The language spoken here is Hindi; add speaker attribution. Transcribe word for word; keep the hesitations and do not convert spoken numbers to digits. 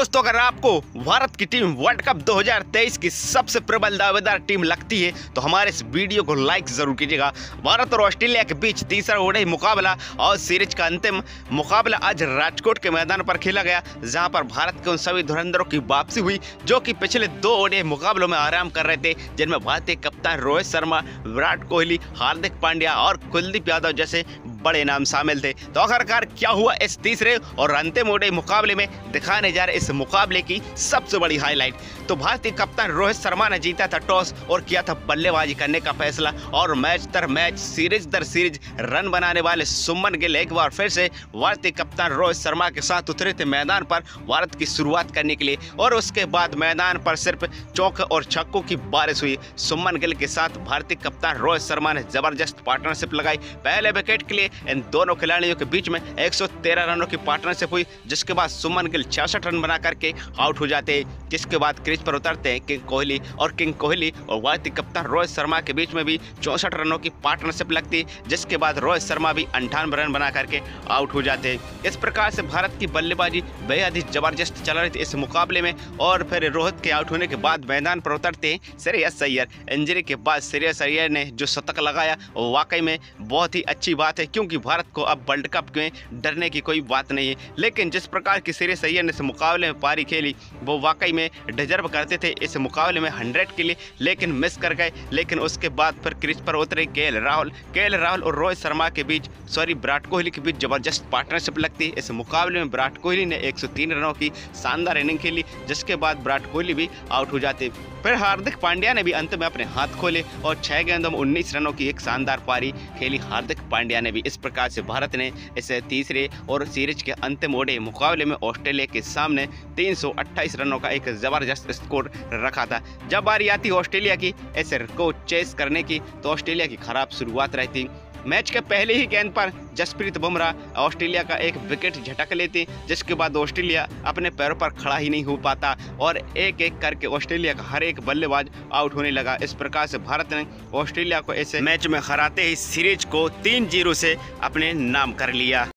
Speaker 1: दोस्तों, अगर आपको भारत की टीम वर्ल्ड कप दो हज़ार तेईस की सबसे प्रबल दावेदार टीम लगती है तो हमारे इस वीडियो को लाइक जरूर कीजिएगा। भारत और ऑस्ट्रेलिया के बीच तीसरा ओडीआई मुकाबला और सीरीज का अंतिम मुकाबला आज राजकोट के मैदान पर खेला गया, जहां पर भारत के उन सभी धुरंधरों की वापसी हुई जो कि पिछले दो ओडीआई मुकाबलों में आराम कर रहे थे, जिनमें भारतीय कप्तान रोहित शर्मा, विराट कोहली, हार्दिक पांड्या और कुलदीप यादव जैसे बड़े नाम शामिल थे। तो आखिरकार क्या हुआ इस तीसरे और अंतिम ओडीआई मुकाबले में, दिखाने जा रहे इस मुकाबले की सबसे बड़ी हाईलाइट। तो भारतीय कप्तान रोहित शर्मा ने जीता था टॉस और किया था बल्लेबाजी करने का फैसला, और मैच दर मैच, सीरीज दर सीरीज रन बनाने वाले सुमन गिल एक बार फिर से भारतीय कप्तान रोहित शर्मा के साथ उतरे थे मैदान पर भारत की शुरुआत करने के लिए, और उसके बाद मैदान पर सिर्फ चौके और छक्कों की बारिश हुई। सुमन गिल के साथ भारतीय कप्तान रोहित शर्मा ने जबरदस्त पार्टनरशिप लगाई। पहले विकेट के लिए इन दोनों खिलाड़ियों के बीच में एक सौ तेरह रनों की पार्टनरशिप हुई, जिसके बाद सुमन गिल छियासठ रन बना करके आउट हो जाते हैं, जिसके बाद क्रीज पर उतरते हैं किंग कोहली, और किंग कोहली और भारतीय कप्तान रोहित शर्मा के बीच में भी चौसठ रनों की पार्टनरशिप लगती, जिसके बाद रोहित शर्मा भी अंठानवे रन बना करके आउट हो जाते हैं। इस प्रकार से भारत की बल्लेबाजी बेहद ही जबरदस्त चल रही थी इस मुकाबले में, और फिर रोहित के आउट होने के बाद मैदान पर उतरते हैं श्रेयस अय्यर। इंजरी के बाद श्रेयस अय्यर ने जो शतक लगाया वो वाकई में बहुत ही अच्छी बात है, क्योंकि भारत को अब वर्ल्ड कप में डरने की कोई बात नहीं है। लेकिन जिस प्रकार की श्रेयस अय्यर ने इस मुकाबले में पारी खेली वो वाकई में डिजर्व करते थे इस मुकाबले में हंड्रेड के लिए, लेकिन मिस कर गए। लेकिन उसके बाद फिर क्रीज पर उतरे केएल राहुल केएल राहुल और रोहित शर्मा के बीच सॉरी विराट कोहली के बीच जबरदस्त पार्टनरशिप लगती है। इस मुकाबले में विराट कोहली ने एक सौ तीन रनों की शानदार इनिंग खेली, जिसके बाद विराट कोहली भी आउट हो जाते। फिर हार्दिक पांड्या ने भी अंत में अपने हाथ खोले और छह गेंदों में उन्नीस रनों की एक शानदार पारी खेली हार्दिक पांड्या ने भी। इस प्रकार से भारत ने इस तीसरे और सीरीज के अंतिम ओडीआई मुकाबले में ऑस्ट्रेलिया के सामने तीन सौ अट्ठाईस रनों का एक जबरदस्त स्कोर रखा था। जब बारी आती ऑस्ट्रेलिया की इस को चेस करने की तो ऑस्ट्रेलिया की खराब शुरुआत रहती। मैच के पहले ही गेंद पर जसप्रीत बुमराह ऑस्ट्रेलिया का एक विकेट झटक लेते, जिसके बाद ऑस्ट्रेलिया अपने पैरों पर खड़ा ही नहीं हो पाता और एक एक करके ऑस्ट्रेलिया का हर एक बल्लेबाज आउट होने लगा। इस प्रकार से भारत ने ऑस्ट्रेलिया को ऐसे मैच में हराते ही सीरीज को तीन जीरो से अपने नाम कर लिया।